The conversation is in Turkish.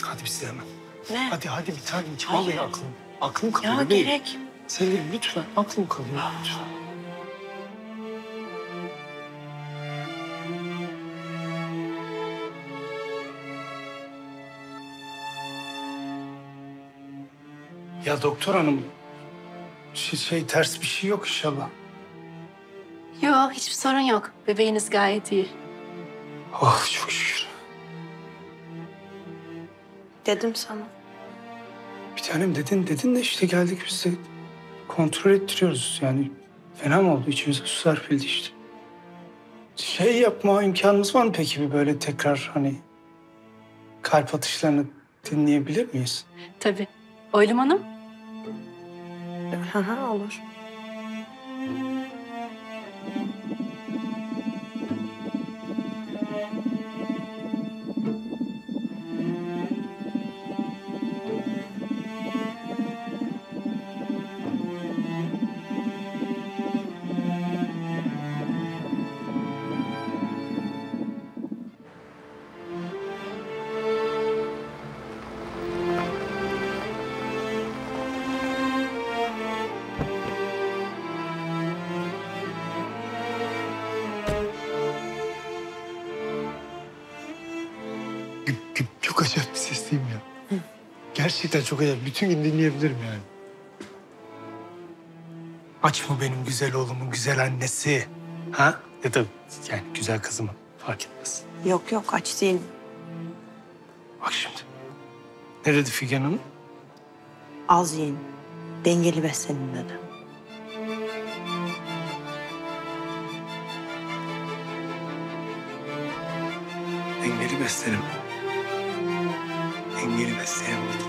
hadi bize hemen. Ne? Hadi bir tanem. Hayır. Vallahi aklım kalıyor. Ya değil. gerek. Sevgilim lütfen aklım kalıyor. Lütfen. Ya doktor hanım, ters bir şey yok inşallah. Yok, hiçbir sorun yok. Bebeğiniz gayet iyi. Oh çok şükür. Dedim sana. Bir tanem dedin de işte geldik biz de kontrol ettiriyoruz. Yani fena mı oldu? İçimize su serpildi işte. Yapma imkanımız var mı peki bir böyle tekrar hani kalp atışlarını dinleyebilir miyiz? Tabii. Oylum Hanım, Hı olur. Çok acayip bir sesliyim ya. Gerçekten çok acayip. Bütün gün dinleyebilirim yani. Aç mı benim güzel oğlumun güzel annesi? Ha? Ya da yani güzel kızımın fark etmez. Yok aç değilim. Bak şimdi. Ne dedi Figen Hanım? Az yiyin. Dengeli beslenin dedi. Dengeli beslenim. Dengeli beslenim dedi.